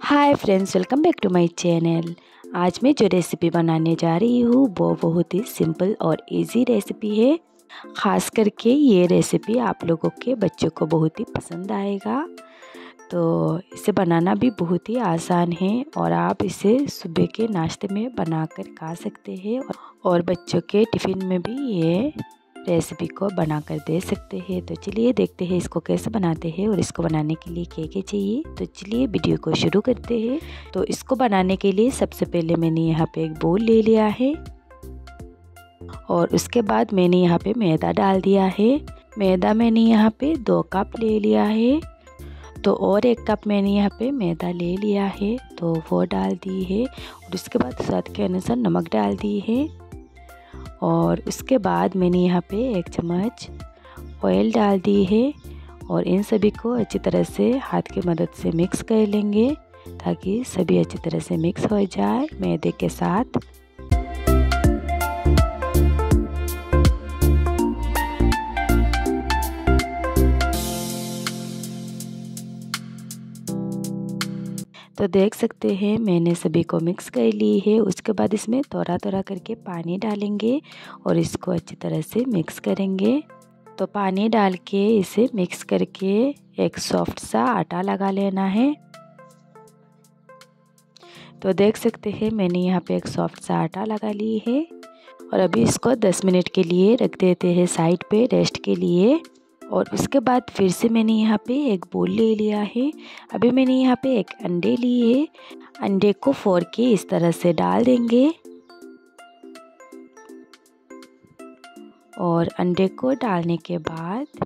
Hi friends, welcome back to my channel. आज मैं जो रेसिपी बनाने जा रही हूँ वो बहुत ही सिंपल और इजी रेसिपी है। ख़ास करके ये रेसिपी आप लोगों के बच्चों को बहुत ही पसंद आएगा। तो इसे बनाना भी बहुत ही आसान है और आप इसे सुबह के नाश्ते में बनाकर खा सकते हैं और बच्चों के टिफ़िन में भी ये रेसिपी को बनाकर दे सकते हैं। तो चलिए देखते हैं इसको कैसे बनाते हैं और इसको बनाने के लिए क्या क्या चाहिए। तो चलिए वीडियो को शुरू करते हैं। तो इसको बनाने के लिए सबसे पहले मैंने यहाँ पे एक बोल ले लिया है और उसके बाद मैंने यहाँ पे मैदा डाल दिया है। मैदा मैंने यहाँ पे 2 कप ले लिया है। तो और 1 कप मैंने यहाँ पे मैदा ले लिया है तो वो डाल दी है और उसके बाद स्वाद के अनुसार नमक डाल दी है। और उसके बाद मैंने यहाँ पे 1 चम्मच ऑयल डाल दी है और इन सभी को अच्छी तरह से हाथ की मदद से मिक्स कर लेंगे ताकि सभी अच्छी तरह से मिक्स हो जाए मैदे के साथ। तो देख सकते हैं मैंने सभी को मिक्स कर ली है। उसके बाद इसमें थोड़ा थोड़ा करके पानी डालेंगे और इसको अच्छी तरह से मिक्स करेंगे। तो पानी डाल के इसे मिक्स करके एक सॉफ्ट सा आटा लगा लेना है। तो देख सकते हैं मैंने यहाँ पे एक सॉफ्ट सा आटा लगा ली है और अभी इसको 10 मिनट के लिए रख देते हैं साइड पे रेस्ट के लिए। और उसके बाद फिर से मैंने यहाँ पे एक बोल ले लिया है। अभी मैंने यहाँ पे एक अंडे लिए है। अंडे को फोड़ के इस तरह से डाल देंगे और अंडे को डालने के बाद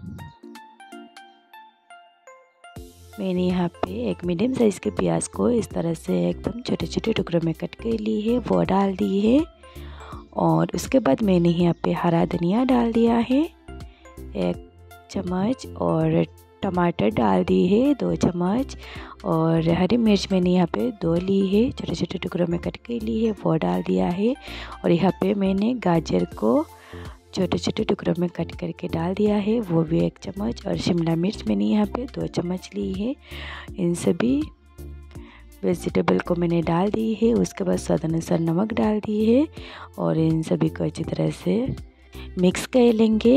मैंने यहाँ पे एक मीडियम साइज़ के प्याज को इस तरह से एकदम छोटे छोटे टुकड़ों में कट कर ली है, वो डाल दी है। और उसके बाद मैंने यहाँ पे हरा धनिया डाल दिया है 1 चम्मच और टमाटर डाल दी है 2 चम्मच और हरी मिर्च मैंने यहाँ पे 2 ली है, छोटे छोटे टुकड़ों में कट के ली है, वो डाल दिया है। और यहाँ पे मैंने गाजर को छोटे छोटे टुकड़ों में कट करके डाल दिया है, वो भी 1 चम्मच। और शिमला मिर्च मैंने यहाँ पे 2 चम्मच ली है। इन सभी वेजिटेबल को मैंने डाल दी है। उसके बाद स्वाद अनुसार नमक डाल दी है और इन सभी को अच्छी तरह से मिक्स कर लेंगे।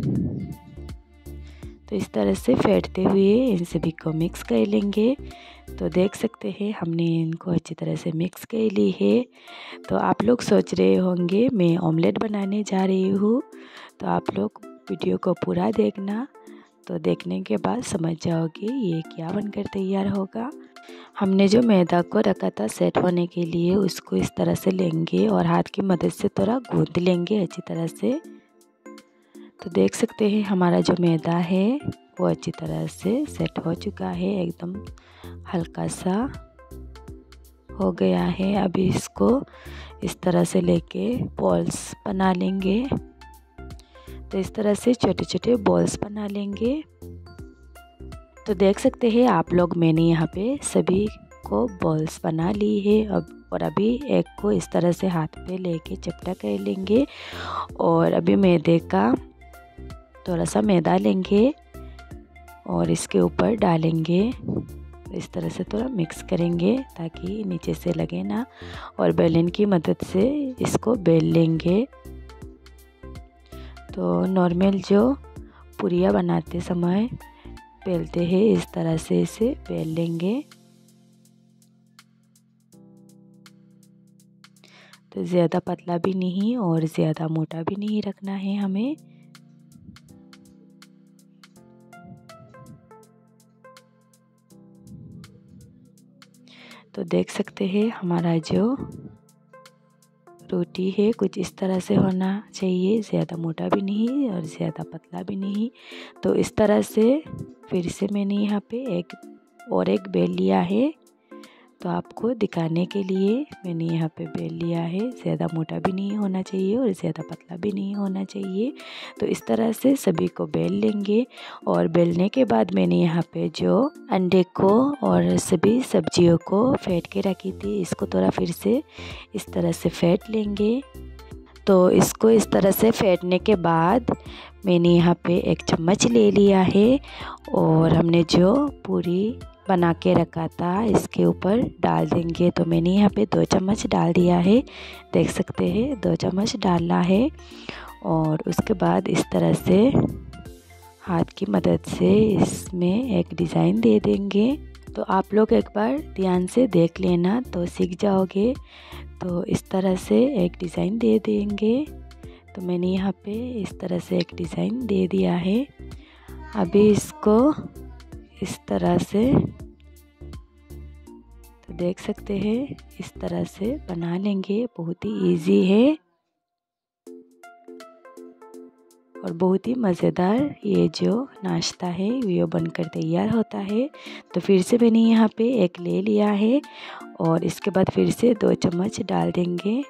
तो इस तरह से फेंटते हुए इन सभी को मिक्स कर लेंगे। तो देख सकते हैं हमने इनको अच्छी तरह से मिक्स कर ली है। तो आप लोग सोच रहे होंगे मैं ऑमलेट बनाने जा रही हूँ, तो आप लोग वीडियो को पूरा देखना। तो देखने के बाद समझ जाओगे ये क्या बनकर तैयार होगा। हमने जो मैदा को रखा था सेट होने के लिए उसको इस तरह से लेंगे और हाथ की मदद से थोड़ा गूंथ लेंगे अच्छी तरह से। तो देख सकते हैं हमारा जो मैदा है वो अच्छी तरह से सेट हो चुका है, एकदम हल्का सा हो गया है। अभी इसको इस तरह से लेके बॉल्स बना लेंगे। तो इस तरह से छोटे छोटे बॉल्स बना लेंगे। तो देख सकते हैं आप लोग मैंने यहाँ पे सभी को बॉल्स बना ली है। और अभी एक को इस तरह से हाथ पे लेके चपटा कर लेंगे और अभी मैदे का थोड़ा सा मैदा लेंगे और इसके ऊपर डालेंगे। इस तरह से थोड़ा मिक्स करेंगे ताकि नीचे से लगे ना और बेलन की मदद से इसको बेल लेंगे। तो नॉर्मल जो पूरियाँ बनाते समय बेलते हैं इस तरह से इसे बेल लेंगे। तो ज़्यादा पतला भी नहीं और ज़्यादा मोटा भी नहीं रखना है हमें। तो देख सकते हैं हमारा जो रोटी है कुछ इस तरह से होना चाहिए, ज़्यादा मोटा भी नहीं और ज़्यादा पतला भी नहीं। तो इस तरह से फिर से मैंने यहाँ पे एक बेल लिया है। तो आपको दिखाने के लिए मैंने यहाँ पे बेल लिया है। ज़्यादा मोटा भी नहीं होना चाहिए और ज़्यादा पतला भी नहीं होना चाहिए। तो इस तरह से सभी को बेल लेंगे और बेलने के बाद मैंने यहाँ पे जो अंडे को और सभी सब्जियों को फेंट के रखी थी इसको थोड़ा फिर से इस तरह से फेंट लेंगे। तो इसको इस तरह से फेंटने के बाद मैंने यहाँ पे 1 चम्मच ले लिया है और हमने जो पूरी बना के रखा था इसके ऊपर डाल देंगे। तो मैंने यहाँ पे 2 चम्मच डाल दिया है, देख सकते हैं 2 चम्मच डालना है। और उसके बाद इस तरह से हाथ की मदद से इसमें एक डिज़ाइन दे देंगे। तो आप लोग एक बार ध्यान से देख लेना तो सीख जाओगे। तो इस तरह से एक डिज़ाइन दे देंगे। तो मैंने यहाँ पे इस तरह से एक डिज़ाइन दे दिया है। अभी इसको इस तरह से तो देख सकते हैं इस तरह से बना लेंगे। बहुत ही इजी है और बहुत ही मज़ेदार ये जो नाश्ता है वो बनकर तैयार होता है। तो फिर से मैंने यहाँ पे एक ले लिया है और इसके बाद फिर से 2 चम्मच डाल देंगे।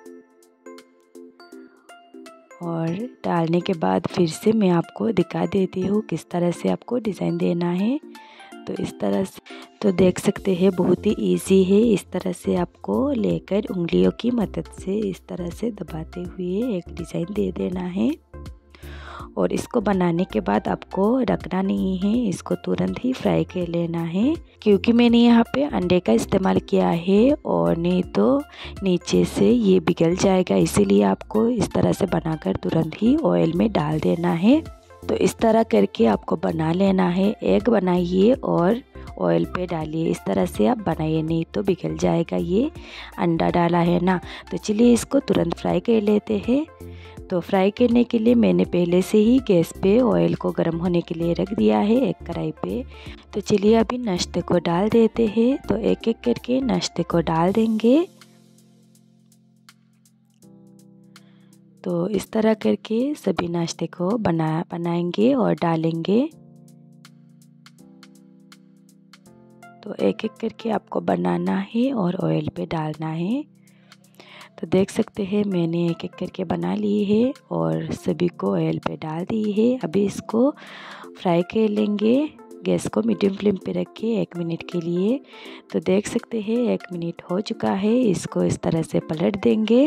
और डालने के बाद फिर से मैं आपको दिखा देती हूँ किस तरह से आपको डिज़ाइन देना है। तो इस तरह से तो देख सकते हैं बहुत ही इजी है। इस तरह से आपको लेकर उंगलियों की मदद से इस तरह से दबाते हुए एक डिज़ाइन दे देना है। और इसको बनाने के बाद आपको रखना नहीं है, इसको तुरंत ही फ्राई कर लेना है। क्योंकि मैंने यहाँ पे अंडे का इस्तेमाल किया है और नहीं तो नीचे से ये पिघल जाएगा, इसीलिए आपको इस तरह से बनाकर तुरंत ही ऑयल में डाल देना है। तो इस तरह करके आपको बना लेना है। एग बनाइए और ऑयल पे डालिए, इस तरह से आप बनाइए, नहीं तो पिघल जाएगा। ये अंडा डाला है ना। तो चलिए इसको तुरंत फ्राई कर लेते हैं। तो फ्राई करने के लिए मैंने पहले से ही गैस पे ऑयल को गर्म होने के लिए रख दिया है एक कढ़ाई पे। तो चलिए अभी नाश्ते को डाल देते हैं। तो एक एक करके नाश्ते को डाल देंगे। तो इस तरह करके सभी नाश्ते को बनाएंगे और डालेंगे। तो एक एक करके आपको बनाना है और ऑयल पे डालना है। तो देख सकते हैं मैंने एक एक करके बना ली है और सभी को ऑयल पे डाल दी है। अभी इसको फ्राई कर लेंगे। गैस को मीडियम फ्लेम पे रख के 1 मिनट के लिए। तो देख सकते हैं 1 मिनट हो चुका है। इसको इस तरह से पलट देंगे।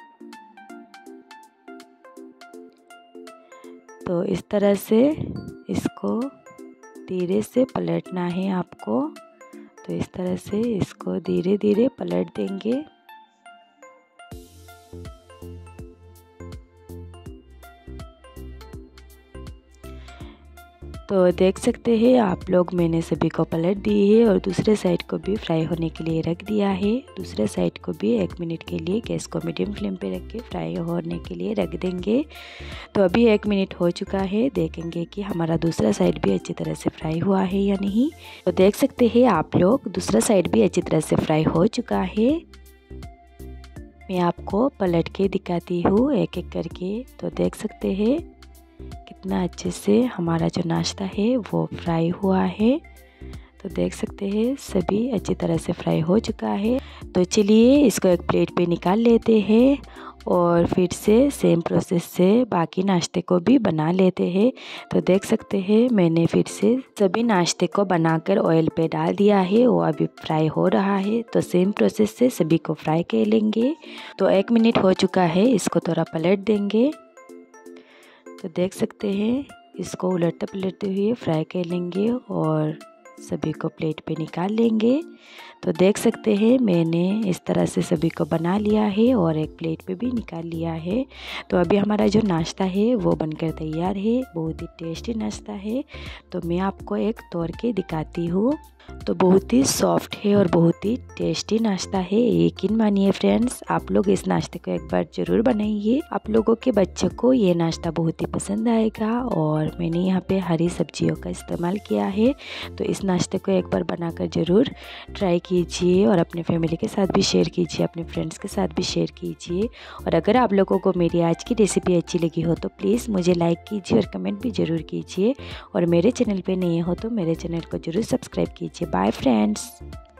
तो इस तरह से इसको धीरे से पलटना है आपको। तो इस तरह से इसको धीरे धीरे पलट देंगे। तो देख सकते हैं आप लोग मैंने सभी को पलट दी है और दूसरे साइड को भी फ्राई होने के लिए रख दिया है। दूसरे साइड को भी 1 मिनट के लिए गैस को मीडियम फ्लेम पे रख के फ्राई होने के लिए रख देंगे। तो अभी 1 मिनट हो चुका है। देखेंगे कि हमारा दूसरा साइड भी अच्छी तरह से फ्राई हुआ है या नहीं। तो देख सकते हैं आप लोग दूसरा साइड भी अच्छी तरह से फ्राई हो चुका है। मैं आपको पलट के दिखाती हूँ एक एक करके। तो देख सकते हैं कितना अच्छे से हमारा जो नाश्ता है वो फ्राई हुआ है। तो देख सकते हैं सभी अच्छी तरह से फ्राई हो चुका है। तो चलिए इसको एक प्लेट पे निकाल लेते हैं और फिर से सेम प्रोसेस से बाकी नाश्ते को भी बना लेते हैं। तो देख सकते हैं मैंने फिर से सभी नाश्ते को बनाकर ऑयल पे डाल दिया है। वो अभी फ्राई हो रहा है। तो सेम प्रोसेस से सभी को फ्राई कर लेंगे। तो 1 मिनट हो चुका है। इसको थोड़ा पलट देंगे। तो देख सकते हैं इसको उलटते पलटते हुए फ्राई कर लेंगे और सभी को प्लेट पे निकाल लेंगे। तो देख सकते हैं मैंने इस तरह से सभी को बना लिया है और एक प्लेट पे भी निकाल लिया है। तो अभी हमारा जो नाश्ता है वो बनकर तैयार है। बहुत ही टेस्टी नाश्ता है। तो मैं आपको एक तोड़ के दिखाती हूँ। तो बहुत ही सॉफ्ट है और बहुत ही टेस्टी नाश्ता है। यकीन मानिए फ्रेंड्स, आप लोग इस नाश्ते को एक बार ज़रूर बनाइए। आप लोगों के बच्चों को ये नाश्ता बहुत ही पसंद आएगा। और मैंने यहाँ पे हरी सब्जियों का इस्तेमाल किया है। तो इस नाश्ते को एक बार बनाकर ज़रूर ट्राई कीजिए और अपने फैमिली के साथ भी शेयर कीजिए, अपने फ्रेंड्स के साथ भी शेयर कीजिए। और अगर आप लोगों को मेरी आज की रेसिपी अच्छी लगी हो तो प्लीज़ मुझे लाइक कीजिए और कमेंट भी ज़रूर कीजिए। और मेरे चैनल पे नए हो तो मेरे चैनल को ज़रूर सब्सक्राइब कीजिए। Bye friends.